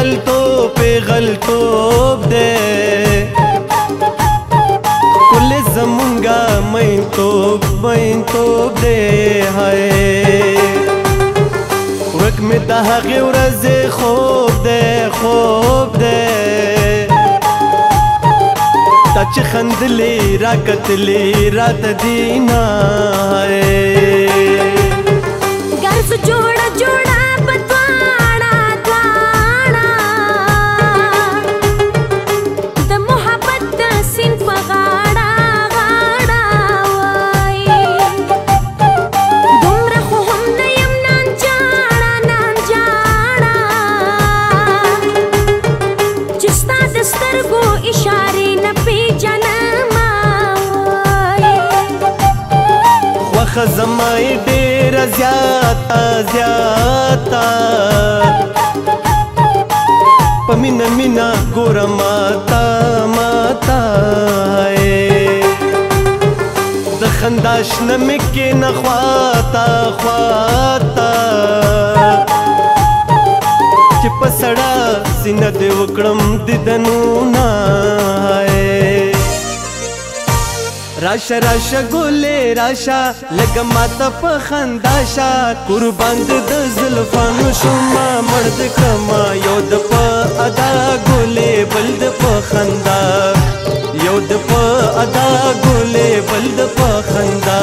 غلطوب دے کل زمونگا مینتوب دے ہائے وک میں دا هغه ورځې خوب دے تا چې خندلې را کتلې رات دینا ګرځ جوړه بدواړه د محبت د سین په غاړه وای دومره خو هم نه یم نن جاړه چې ستا د سترګو اشارې نه پیژنم خوښه زمای ډېره زیاته په مینه ګوره ماته د خندا شنه مې کښېنه خواته چې په سړه سینه دې وکړم دیدنونه راشه ګلې راشه لږه ماته په خندا شه قربان د زلفانو شومه مړ د کړمه یو د په ادا ګلې بل د په خندا یو د په ادا ګلې بل د په خندا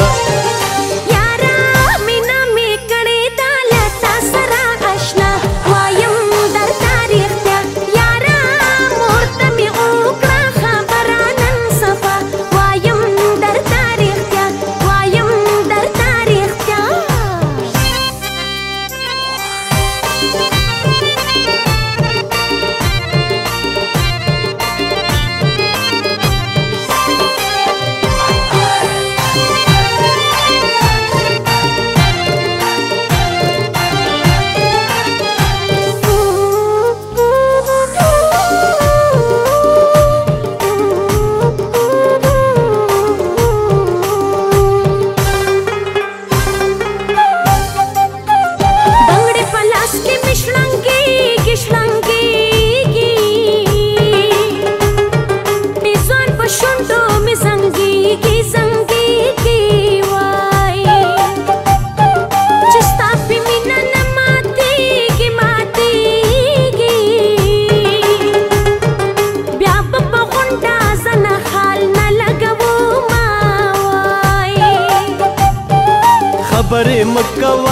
خبرې مکوه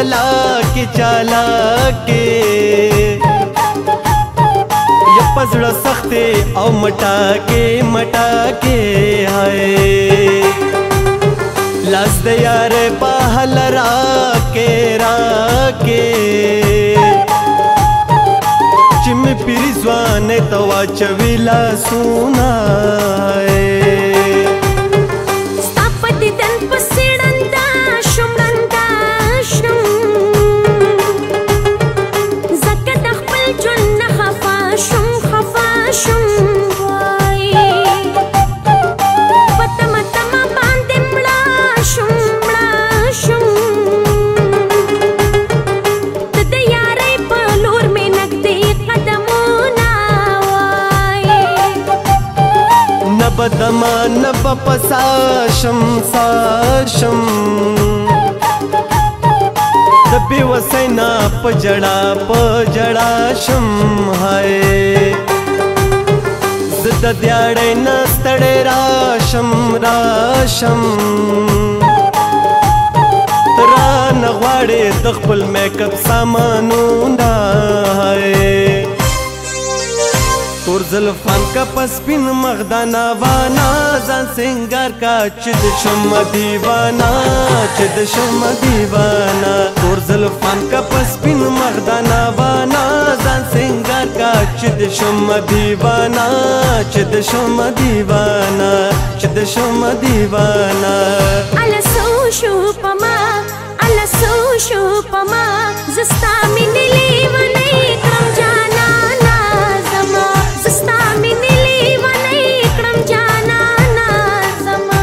چالاکې یا په زړه سختې او مټاکې هاي لاس د یارې په حل راکې چې مې پیري ځوانې ته واچوي لاسونه ستا په دیدن پسې بدما نب پساشم د بې وسۍ نه په جړا شم هاي زه د دیاړۍ نه ستړی راشم ته رانه غواړې د خپل میک اپ سامانونه تور زلفان کا پسپین مغدانا وانا ځان سنگار کا چې د شم دیوانا تور زلفان کا پسپین مغدانا وانا ځان سنگار کا چې د شم دیوانا الا سو شو پما زستا مینې لیونی کړم جانانا زما زستا مینې لیونی کړم جانانا زما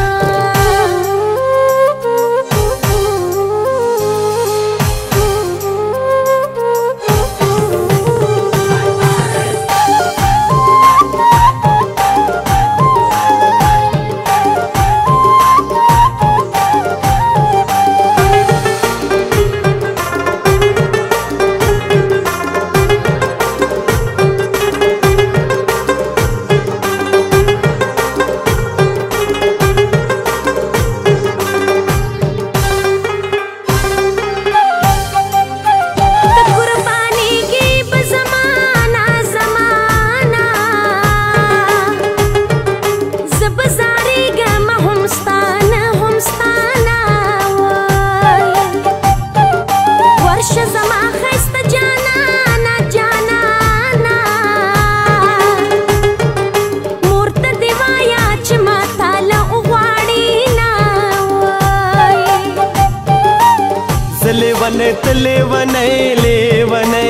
तले वनै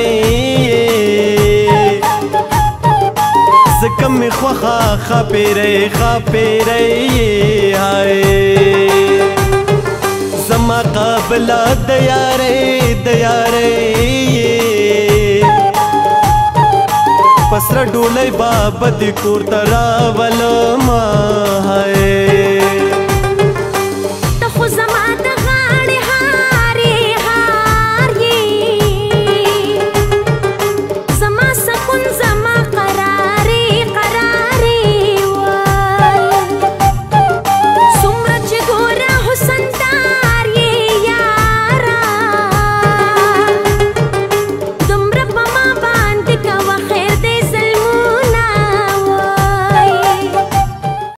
زکم می خوخا خاپیری هاي زما قابلا دیاره پسر ډولای بابا د کور تراول ما هاي